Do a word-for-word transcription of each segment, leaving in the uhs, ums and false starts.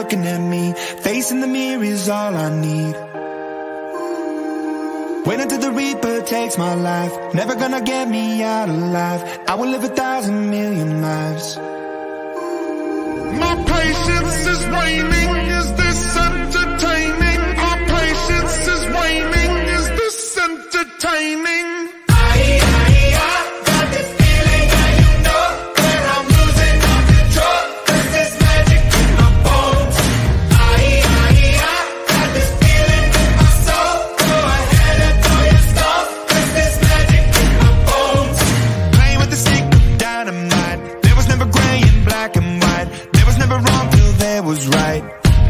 looking at me. Facing the mirror is all I need. Wait until the reaper takes my life. Never gonna get me out alive. I will live a thousand million lives. My patience is waning, is this entertaining? My patience is waning, is this entertaining? Was right.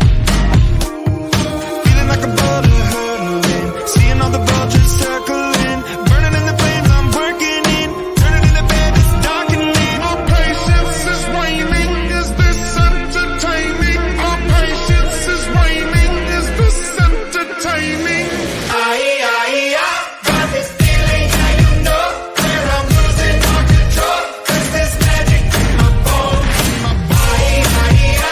Feeling like a boulder hurtling, seeing all the vultures circling, burning in the flames I'm working in, turning in the bed that's darkening. My patience is waning, is this entertaining? My patience is waning, is this entertaining? Aye, aye, I got this feeling, yeah, you know, where I'm losing all control, 'cause there's magic in my bones. Aye, aye, I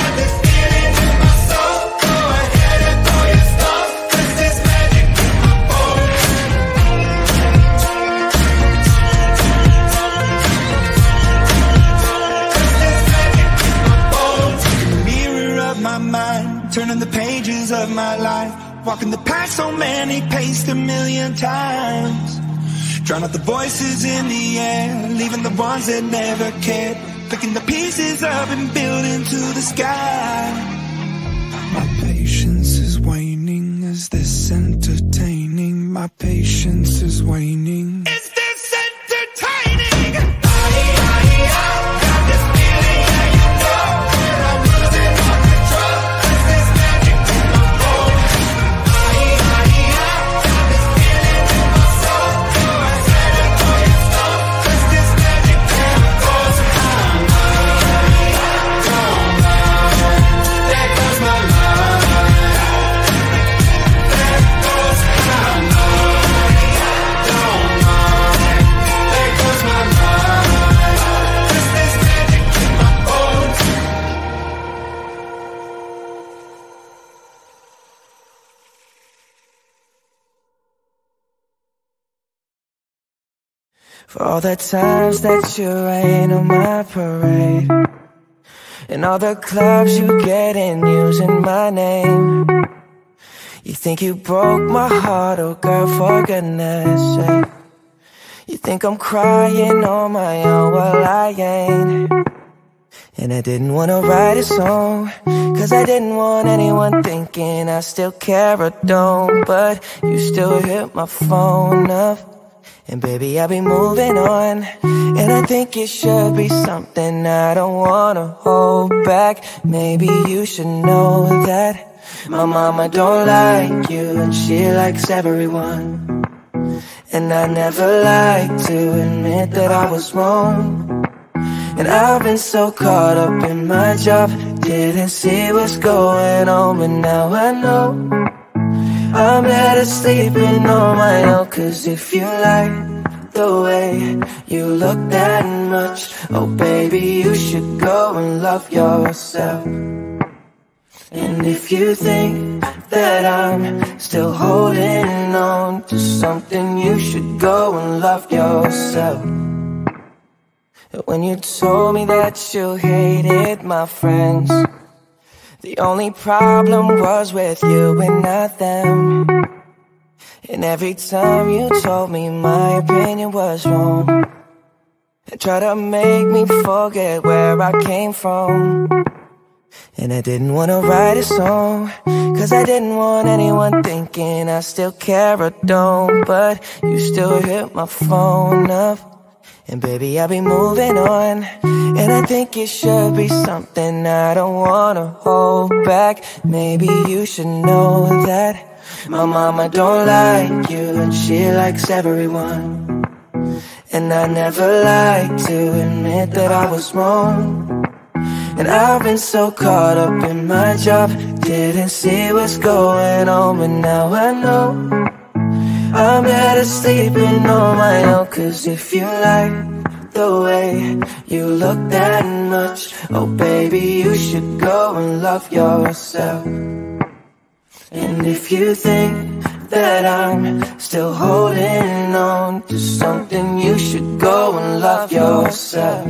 turning the pages of my life, walking the path so many paced a million times. Drown out the voices in the air, leaving the ones that never cared, picking the pieces up and building to the sky. My patience is waning, is this entertaining? My patience is waning. Is this entertaining? Aye, aye, I got this feeling, yeah, you know, where I'm losing all control, 'cause there's magic in my bones. Aye, aye, I got this feeling in my soul. Go ahead and throw your stone, 'cause there's magic in my bones. I'm mine, don't mind. There goes my mind. There goes my mind. Don't mind. There goes my mind. 'Cause there's magic in my bones. For all the times that you rain on my parade, and all the clubs you get in using my name. You think you broke my heart, oh girl, for goodness sake. You think I'm crying on my own, well I ain't. And I didn't wanna write a song, 'cause I didn't want anyone thinking I still care or don't. But you still hit my phone up, and baby, I'll be moving on. And I think it should be something I don't wanna hold back. Maybe you should know that my mama don't like you, and she likes everyone. And I never like to admit that I was wrong. And I've been so caught up in my job, didn't see what's going on, but now I know I'm better sleeping on my own. 'Cause if you like the way you look that much, oh baby, you should go and love yourself. And if you think that I'm still holding on to something, you should go and love yourself. When you told me that you hated my friends, the only problem was with you and not them. And every time you told me my opinion was wrong, and try to make me forget where I came from. And I didn't wanna write a song, 'cause I didn't want anyone thinking I still care or don't. But you still hit my phone up, and baby, I'll be moving on. And I think it should be something I don't wanna hold back. Maybe you should know that my mama don't like you, and she likes everyone. And I never like to admit that I was wrong. And I've been so caught up in my job, didn't see what's going on, but now I know I'm better sleeping on my own. 'Cause if you like the way you look that much. Oh baby, you should go and love yourself. And if you think that I'm still holding on to something, you should go and love yourself.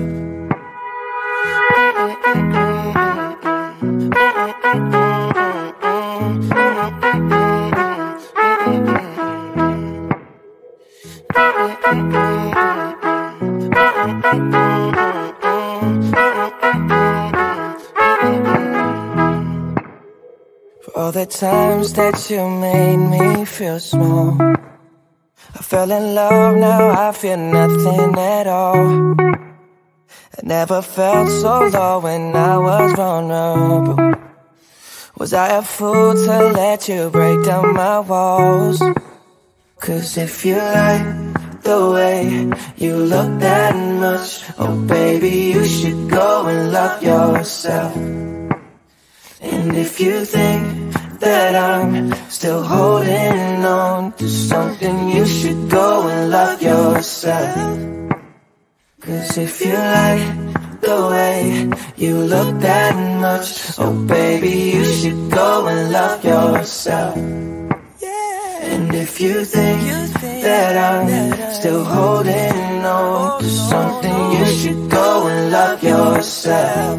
For all the times that you made me feel small, I fell in love, now I feel nothing at all. I never felt so low when I was vulnerable. Was I a fool to let you break down my walls? Cause if you like the way you look that much, oh baby, you should go and love yourself. And if you think that I'm still holding on to something, you should go and love yourself. Cause if you like the way you look that much, oh baby, you should go and love yourself. And if you think that I'm still holding on to something, you should go and love yourself.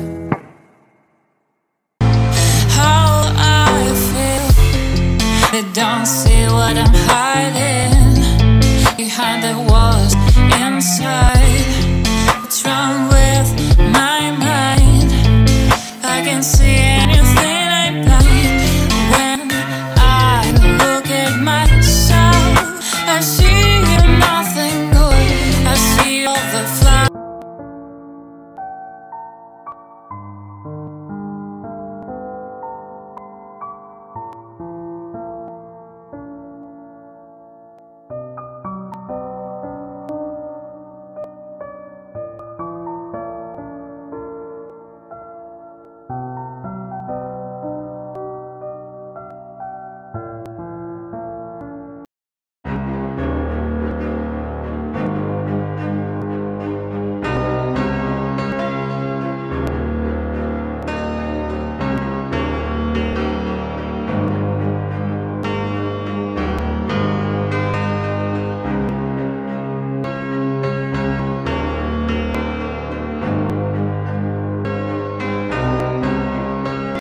They don't see what I'm hiding behind the walls inside. What's wrong with my mind? I can see it.